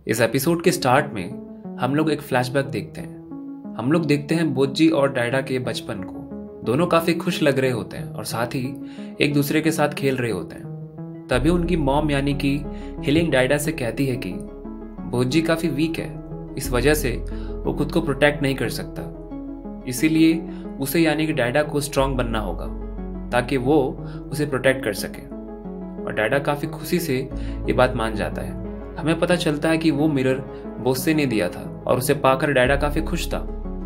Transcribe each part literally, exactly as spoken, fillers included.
इस एपिसोड के स्टार्ट में हम लोग एक फ्लैशबैक देखते हैं। हम लोग देखते हैं बोज्जी और डायडा के बचपन को। दोनों काफी खुश लग रहे होते हैं और साथ ही एक दूसरे के साथ खेल रहे होते हैं। तभी उनकी मॉम यानी कि हिलिंग डायडा से कहती है कि बोज्जी काफी वीक है, इस वजह से वो खुद को प्रोटेक्ट नहीं कर सकता, इसीलिए उसे यानी कि डायडा को स्ट्रांग बनना होगा ताकि वो उसे प्रोटेक्ट कर सके। और डायडा काफी खुशी से ये बात मान जाता है। हमें पता चलता है कि वो मिरर बोस्से ने दिया था और उसे पाकर डायडा काफी खुश था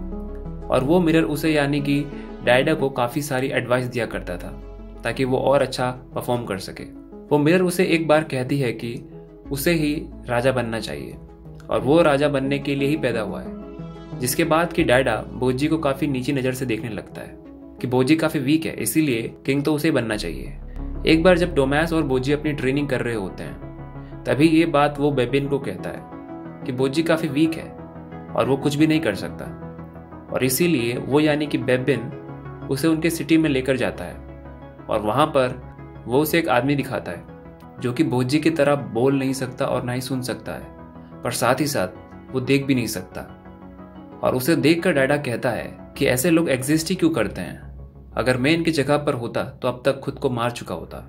और वो मिरर उसे यानी कि डायडा को काफी सारी एडवाइस दिया करता था ताकि वो और अच्छा परफॉर्म कर सके। वो मिरर उसे एक बार कहती है कि उसे ही राजा बनना चाहिए और वो राजा बनने के लिए ही पैदा हुआ है। जिसके बाद कि डायडा बोज्जी को काफी नीची नजर से देखने लगता है कि बोज्जी काफी वीक है, इसीलिए किंग तो उसे बनना चाहिए। एक बार जब डोमैस और बोज्जी अपनी ट्रेनिंग कर रहे होते हैं तभी ये बात वो बेबिन को कहता है कि बोज्जी काफी वीक है और वो कुछ भी नहीं कर सकता, और इसीलिए वो यानी कि बेबिन उसे उनके सिटी में लेकर जाता है और वहां पर वो उसे एक आदमी दिखाता है जो कि बोज्जी की तरह बोल नहीं सकता और ना ही सुन सकता है, पर साथ ही साथ वो देख भी नहीं सकता। और उसे देखकर डायडा कहता है कि ऐसे लोग एग्जिस्ट ही क्यों करते हैं, अगर मैं इनकी जगह पर होता तो अब तक खुद को मार चुका होता।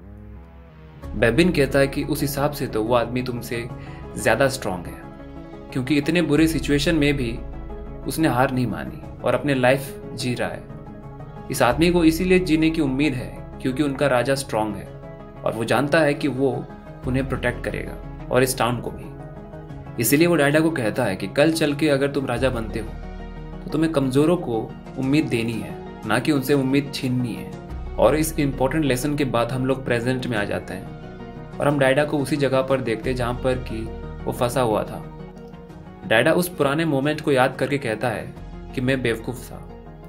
बेबिन कहता है कि उस हिसाब से तो वो आदमी तुमसे ज्यादा स्ट्रांग है, क्योंकि इतने बुरे सिचुएशन में भी उसने हार नहीं मानी और अपने लाइफ जी रहा है। इस आदमी को इसीलिए जीने की उम्मीद है क्योंकि उनका राजा स्ट्रांग है और वो जानता है कि वो उन्हें प्रोटेक्ट करेगा और इस टाउन को भी। इसीलिए वो डायडा को कहता है कि कल चल के अगर तुम राजा बनते हो तो तुम्हें कमजोरों को उम्मीद देनी है, ना कि उनसे उम्मीद छीननी है। और इस इंपॉर्टेंट लेसन के बाद हम लोग प्रेजेंट में आ जाते हैं और हम डायडा को उसी जगह पर देखते हैं जहां पर कि वो फंसा हुआ था। डायडा उस पुराने मोमेंट को याद करके कहता है कि मैं बेवकूफ था,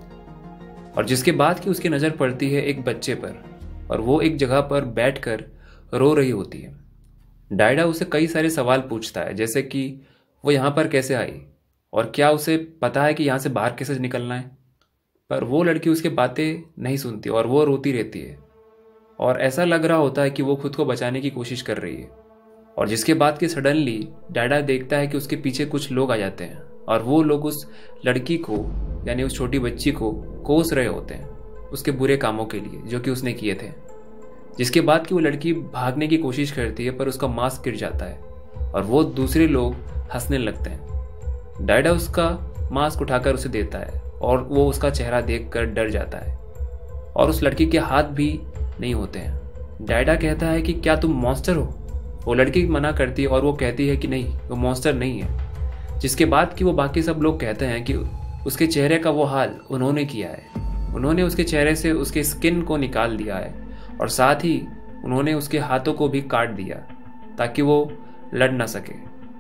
और जिसके बाद कि उसकी नजर पड़ती है एक बच्चे पर और वो एक जगह पर बैठकर रो रही होती है। डायडा उसे कई सारे सवाल पूछता है, जैसे कि वो यहाँ पर कैसे आई और क्या उसे पता है कि यहाँ से बाहर कैसे निकलना है, पर वो लड़की उसकी बातें नहीं सुनती और वो रोती रहती है और ऐसा लग रहा होता है कि वो खुद को बचाने की कोशिश कर रही है। और जिसके बाद कि सडनली डायडा देखता है कि उसके पीछे कुछ लोग आ जाते हैं और वो लोग उस लड़की को यानी उस छोटी बच्ची को कोस रहे होते हैं उसके बुरे कामों के लिए जो कि उसने किए थे। जिसके बाद कि वो लड़की भागने की कोशिश करती है पर उसका मास्क गिर जाता है और वो दूसरे लोग हंसने लगते हैं। डायडा उसका मास्क उठाकर उसे देता है और वो उसका चेहरा देखकर डर जाता है और उस लड़की के हाथ भी नहीं होते हैं। डायडा कहता है कि क्या तुम मॉन्स्टर हो? वो लड़की मना करती है और वो कहती है कि नहीं, वो मॉन्स्टर नहीं है। जिसके बाद कि वो बाकी सब लोग कहते हैं कि उसके चेहरे का वो हाल उन्होंने किया है, उन्होंने उसके चेहरे से उसके स्किन को निकाल दिया है और साथ ही उन्होंने उसके हाथों को भी काट दिया ताकि वो लड़ ना सके।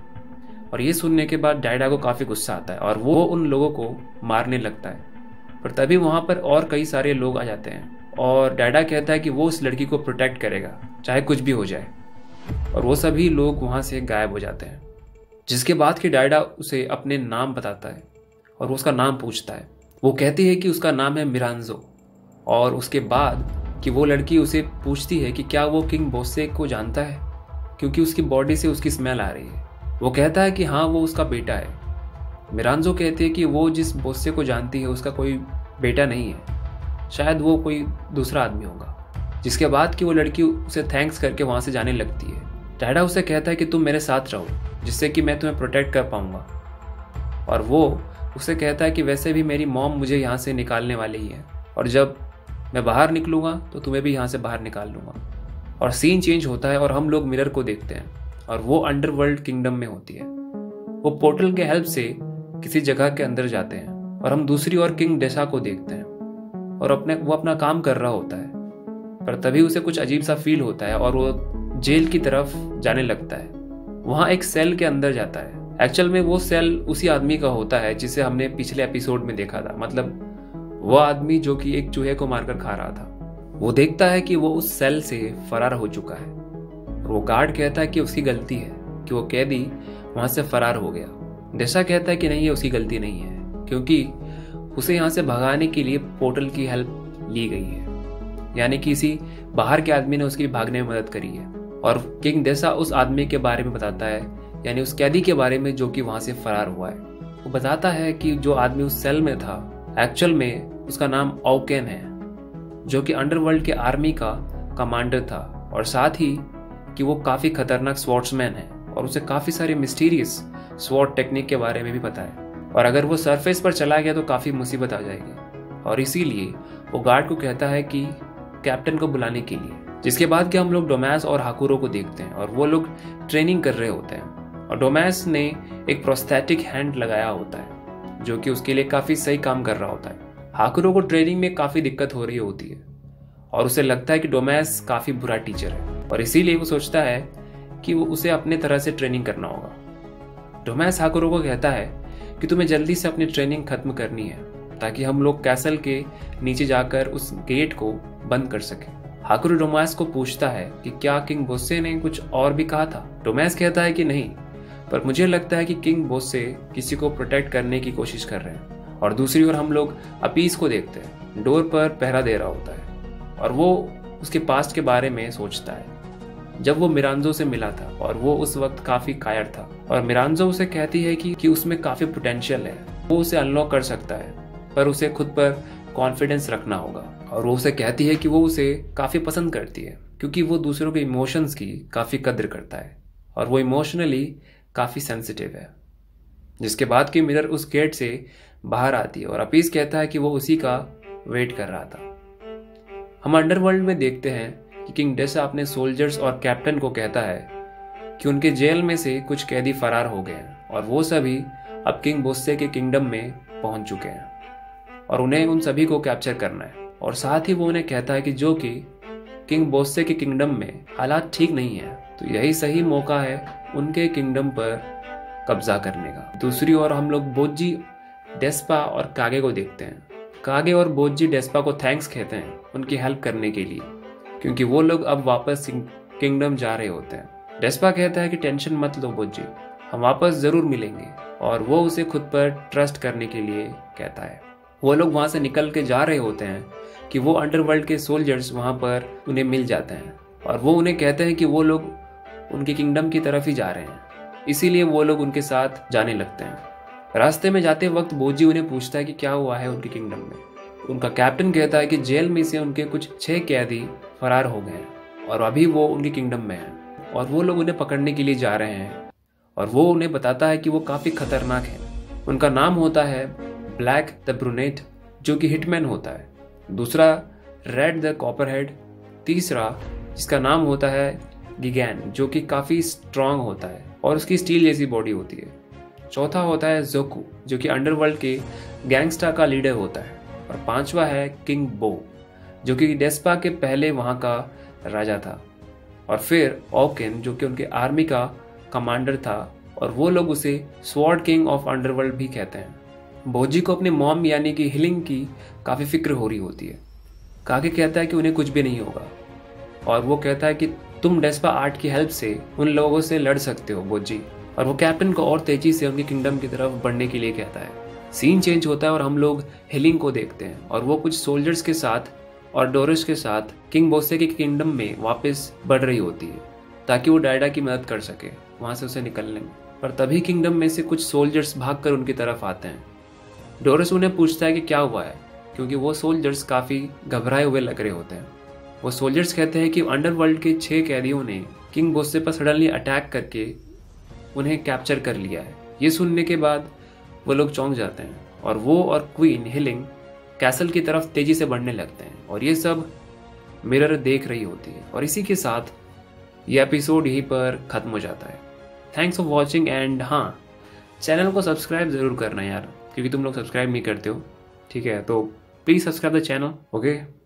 और ये सुनने के बाद डायडा को काफी गुस्सा आता है और वो उन लोगों को मारने लगता है, पर तभी वहां पर और कई सारे लोग आ जाते हैं और डायडा कहता है कि वो उस लड़की को प्रोटेक्ट करेगा चाहे कुछ भी हो जाए, और वो सभी लोग वहां से गायब हो जाते हैं। जिसके बाद कि डायडा उसे अपने नाम बताता है और वो उसका नाम पूछता है। वो कहती है कि उसका नाम है मिरांजो, और उसके बाद कि वो लड़की उसे पूछती है कि क्या वो किंग बोस्से को जानता है, क्योंकि उसकी बॉडी से उसकी स्मेल आ रही है। वो कहता है कि हाँ, वो उसका बेटा है। मिरांजो कहती है कि वो जिस बोस्से को जानती है उसका कोई बेटा नहीं है, शायद वो कोई दूसरा आदमी होगा। जिसके बाद कि वो लड़की उसे थैंक्स करके वहां से जाने लगती है। डायडा उसे कहता है कि तुम मेरे साथ रहो जिससे कि मैं तुम्हें प्रोटेक्ट कर पाऊंगा, और वो उसे कहता है कि वैसे भी मेरी मॉम मुझे यहाँ से निकालने वाली ही है और जब मैं बाहर निकलूंगा तो तुम्हें भी यहाँ से बाहर निकाल लूंगा। और सीन चेंज होता है और हम लोग मिरर को देखते हैं और वो अंडरवर्ल्ड किंगडम में होती है। वो पोर्टल के हेल्प से किसी जगह के अंदर जाते हैं और हम दूसरी ओर किंग डेसा को देखते हैं और अपने वो अपना काम कर रहा होता है, पर तभी उसे कुछ अजीब सा फील होता है और वो जेल की तरफ जाने लगता है। वहां एक सेल के अंदर जाता है। एक्चुअल में वो सेल उसी आदमी का होता है जिसे हमने पिछले एपिसोड में देखा था, मतलब वो आदमी जो कि एक चूहे को मारकर खा रहा था। वो देखता है कि वो उस सेल से फरार हो चुका है और वो गार्ड कहता है कि उसकी गलती है कि वो कैदी वहां से फरार हो गया। डेसा कहता है कि नहीं, ये उसकी गलती नहीं है क्योंकि उसे यहाँ से भगाने के लिए पोर्टल की हेल्प ली गई है, यानी कि किसी बाहर के आदमी ने उसकी भागने में मदद करी है। और किंग डेसा उस आदमी के बारे में बताता है यानी उस कैदी के बारे में जो कि वहां से फरार हुआ है। वो बताता है कि जो आदमी उस सेल में था एक्चुअल में उसका नाम ओकेन है, जो कि अंडरवर्ल्ड के आर्मी का कमांडर था, और साथ ही कि वो काफ़ी खतरनाक स्वॉर्ड्समैन है और उसे काफ़ी सारे मिस्टीरियस स्वॉर्ड टेक्निक के बारे में भी पता है, और अगर वो सरफेस पर चला गया तो काफ़ी मुसीबत आ जाएगी। और इसीलिए वो गार्ड को कहता है कि कैप्टन को बुलाने के लिए। जिसके बाद कि हम लोग डोमैस और हाकुरो को देखते हैं और वो लोग ट्रेनिंग कर रहे होते हैं, और डोमैस ने एक प्रोस्थेटिक हैंड लगाया होता है जो कि उसके लिए काफ़ी सही काम कर रहा होता है। हाकुरो को ट्रेनिंग में काफ़ी दिक्कत हो रही होती है और उसे लगता है कि डोमैस काफ़ी बुरा टीचर है, और इसीलिए वो सोचता है कि वो उसे अपने तरह से ट्रेनिंग करना होगा। डोमैस हाकुरो को कहता है कि तुम्हें जल्दी से अपनी ट्रेनिंग खत्म करनी है ताकि हम लोग कैसल के नीचे जाकर उस गेट को बंद कर सकें। हाकुरो डोमैस को पूछता है कि क्या किंग बोस्से ने कुछ और भी कहा था। डोमैस कहता है कि नहीं, पर मुझे लगता है कि किंग बोस्से किसी को प्रोटेक्ट करने की कोशिश कर रहे हैं। और दूसरी ओर हम लोग अपीस को देखते हैं, डोर पर पहरा दे रहा होता है और वो उसके पास्ट के बारे में सोचता है जब वो मिरांजो से मिला था, और वो उस वक्त काफी कायर था, और मिरांजो उसे कहती है कि, कि उसमें काफी पोटेंशियल है, वो उसे अनलॉक कर सकता है, पर उसे खुद पर कॉन्फिडेंस रखना होगा। और वो उसे कहती है कि वो उसे काफी पसंद करती है क्योंकि वो दूसरों के इमोशंस की काफी कद्र करता है और वो इमोशनली काफी सेंसिटिव है। जिसके बाद कि मिरर उस गेट से बाहर आती है और अपीस कहता है कि वो उसी का वेट कर रहा था। हम अंडरवर्ल्ड में देखते हैं कि किंग डेसा अपने सोल्जर्स और कैप्टन को कहता है कि उनके जेल में से कुछ कैदी फरार हो गए हैं और वो सभी अब किंग बोस्से के किंगडम में पहुंच चुके हैं और उन्हें उन सभी को कैप्चर करना है। और साथ ही वो उन्हें कहता है कि जो कि किंग बोस्से के किंगडम में हालात ठीक नहीं है, तो यही सही मौका है उनके किंगडम पर कब्जा करने का। दूसरी ओर हम लोग बोज्जी, डेस्पा और कागे को देखते हैं। कागे और बोज्जी डेस्पा को थैंक्स कहते हैं उनकी हेल्प करने के लिए, क्योंकि वो लोग अब वापस किंगडम जा रहे होते हैं। डेस्पा कहता है कि टेंशन मत लो बोज्जी, हम वापस जरूर मिलेंगे, और वो उसे खुद पर ट्रस्ट करने के लिए कहता है। वो लोग वहां से निकल के जा रहे होते हैं कि वो अंडरवर्ल्ड के सोल्जर्स वहां पर उन्हें मिल जाते हैं और वो उन्हें कहते हैं कि वो लोग उनके किंगडम की तरफ ही जा रहे हैं, इसीलिए वो लोग उनके साथ जाने लगते हैं। रास्ते में जाते वक्त बोजी उन्हें पूछता है कि क्या हुआ है उनके किंगडम में। उनका कैप्टन कहता है कि जेल में से उनके कुछ छह कैदी फरार हो गए हैं और अभी वो उनके किंगडम में हैं और वो लोग उन्हें पकड़ने के लिए जा रहे हैं, और वो उन्हें बताता है कि वो काफ़ी खतरनाक है। उनका नाम होता है ब्लैक द ब्रूनेट, जो कि हिटमैन होता है। दूसरा रेड द कॉपरहेड। तीसरा जिसका नाम होता है गिगैन, जो कि काफ़ी स्ट्रांग होता है और उसकी स्टील जैसी बॉडी होती है। चौथा होता है जोकू, जो कि अंडरवर्ल्ड के गैंगस्टर का लीडर होता है। और पांचवा है किंग बो, जो कि डेस्पा के पहले वहाँ का राजा था। और फिर ओकेन, जो कि उनके आर्मी का कमांडर था, और वो लोग उसे स्वॉर्ड किंग ऑफ अंडरवर्ल्ड भी कहते हैं। बोजी को अपने मॉम यानी कि हिलिंग की काफ़ी फिक्र हो रही होती है। कागे कहता है कि उन्हें कुछ भी नहीं होगा, और वो कहता है कि तुम डेस्पा आर्ट की हेल्प से उन लोगों से लड़ सकते हो बोजी। और वो कैप्टन को और तेजी से उनके किंगडम की तरफ बढ़ने के लिए कहता है। सीन चेंज होता है और हम लोग हिलिंग को देखते हैं और वो कुछ सोल्जर्स के साथ और डोरिस के साथ किंग बोस्से के किंगडम में वापस बढ़ रही होती है ताकि वो डायडा की मदद कर सके वहाँ से उसे निकलने में। पर तभी किंगडम में से कुछ सोल्जर्स भागकर उनकी तरफ आते हैं। डोरिस उन्हें पूछता है कि क्या हुआ है, क्योंकि वो सोल्जर्स काफ़ी घबराए हुए लग रहे होते हैं। वो सोल्जर्स कहते हैं कि अंडरवर्ल्ड के छह कैदियों ने किंग बोस्से पर सडनली अटैक करके उन्हें कैप्चर कर लिया है। ये सुनने के बाद वो लोग चौंक जाते हैं और वो और क्वीन हिलिंग कैसल की तरफ तेजी से बढ़ने लगते हैं, और ये सब मिरर देख रही होती है। और इसी के साथ ये एपिसोड यहीं पर ख़त्म हो जाता है। थैंक्स फॉर वॉचिंग, एंड हाँ, चैनल को सब्सक्राइब ज़रूर करना यार, क्योंकि तुम लोग सब्सक्राइब नहीं करते हो। ठीक है, तो please subscribe the channel. Okay.